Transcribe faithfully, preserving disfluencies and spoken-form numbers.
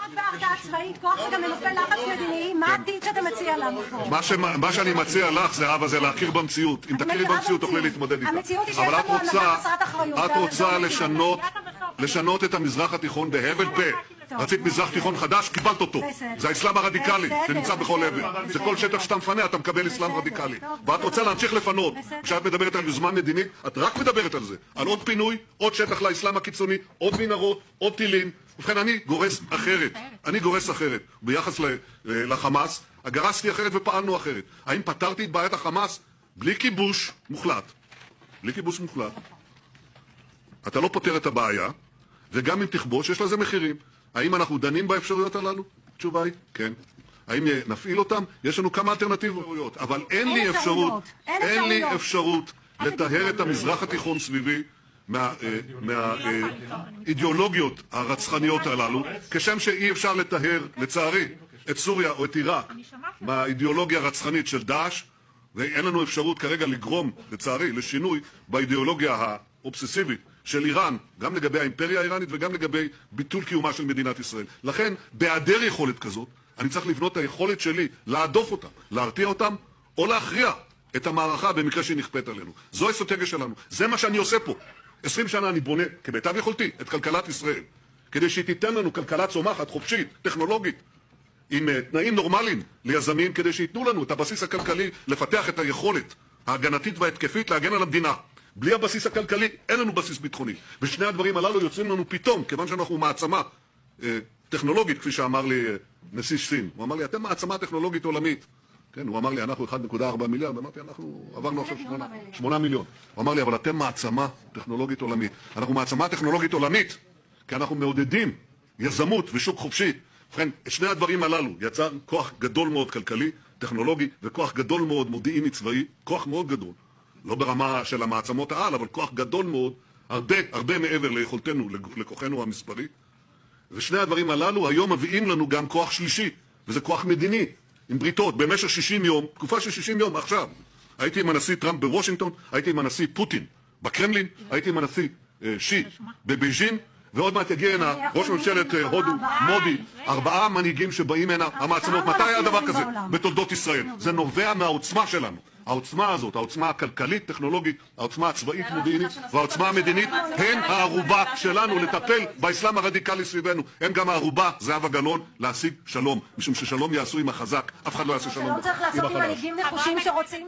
בהרתעה צבאית, כוח זה גם מנופי לחץ מדיני, מה העתיד שאתה מציע לנו פה? מה שאני מציע לך, זהבה, זה להכיר במציאות. אם תכירי במציאות, תוכלי להתמודד איתה. המציאות היא שיש אבל לנו הנהגה חסרת אחריות. את רוצה לשנות, לשנות את המזרח התיכון בהבל פה. רצית מזרח תיכון חדש, קיבלת אותו. זה האסלאם הרדיקלי, שנמצא בכל עבר. זה כל שטח שאתה מפנה, אתה מקבל אסלאם רדיקלי. ואת רוצה להמשיך לפנות. כשאת מדברת על יוזמה מדינית, את רק מדברת על זה. על עוד פינוי, עוד שטח לאסלאם הקיצוני, עוד מנהרות, עוד טילים. ובכן, אני גורס אחרת. אני גורס אחרת. ביחס לחמאס, גרסתי אחרת ופעלנו אחרת. האם פתרתי את בעיית החמאס? בלי כיבוש מוחלט. בלי כיבוש מוחלט. אתה לא פותר את הבעיה, וגם אם תכבוש, יש לזה מחירים. האם אנחנו דנים באפשרויות הללו? התשובה היא, כן. האם נפעיל אותם? יש לנו כמה אלטרנטיבות, אבל אין לי אפשרות, אין לי אפשרות לטהר את המזרח התיכון סביבי מהאידיאולוגיות הרצחניות הללו, כשם שאי אפשר לטהר, לצערי, את סוריה או את עיראק מהאידיאולוגיה הרצחנית של דאעש, ואין לנו אפשרות כרגע לגרום, לצערי, לשינוי באידיאולוגיה האובססיבית של איראן, גם לגבי האימפריה האיראנית וגם לגבי ביטול קיומה של מדינת ישראל. לכן, בהיעדר יכולת כזאת, אני צריך לבנות את היכולת שלי להדוף אותם, להרתיע אותם, או להכריע את המערכה במקרה שהיא נכפית עלינו. זו האסטרטגיה שלנו. זה מה שאני עושה פה. עשרים שנה אני בונה, כמיטב יכולתי, את כלכלת ישראל, כדי שהיא תיתן לנו כלכלה צומחת, חופשית, טכנולוגית, עם תנאים נורמליים ליזמים, כדי שייתנו לנו את הבסיס הכלכלי לפתח את היכולת ההגנתית וההתקפית להגן על המדינה. בלי הבסיס הכלכלי אין לנו בסיס ביטחוני. ושני הדברים הללו יוצאים לנו פתאום, כיוון שאנחנו מעצמה אה, טכנולוגית, כפי שאמר לי אה, נשיא סין. הוא אמר לי, אתם מעצמה טכנולוגית עולמית. כן, הוא אמר לי, אנחנו אחד נקודה ארבע מיליארד, אמרתי, אנחנו עברנו עכשיו שמונה מיליון. הוא אמר לי, אבל אתם מעצמה טכנולוגית עולמית. אנחנו מעצמה טכנולוגית עולמית, כי אנחנו מעודדים יזמות ושוק חופשי. ובכן, את שני הדברים הללו יצר כוח גדול מאוד כלכלי, טכנולוגי, וכוח גדול מאוד מודיעיני צבאי, כוח מאוד גדול. לא ברמה של המעצמות העל, אבל כוח גדול מאוד, הרבה, הרבה מעבר ליכולתנו, לכוחנו המספרי. ושני הדברים הללו היום מביאים לנו גם כוח שלישי, וזה כוח מדיני, עם בריתות, במשך שישים יום, תקופה של שישים יום, עכשיו. הייתי עם הנשיא טראמפ בוושינגטון, הייתי עם הנשיא פוטין בקרמלין, הייתי עם הנשיא אה, שי בבייג'ין, ועוד מעט יגיע הנה ראש ממשלת אה, הודו, מודי, ארבעה מנהיגים שבאים הנה, המעצמות. מתי היה דבר כזה בתולדות ישראל? זה נובע מהעוצמה שלנו. העוצמה הזאת, העוצמה הכלכלית, טכנולוגית, העוצמה הצבאית, מודיעינית, והעוצמה המדינית, הן הערובה שלנו לטפל באסלאם הרדיקלי סביבנו. הן גם הערובה, זהבה גלאון, להשיג שלום. משום ששלום יעשו עם החזק, אף אחד לא יעשה שלום עם החלש. אתה לא צריך לעשות עם מנהיגים נחושים שרוצים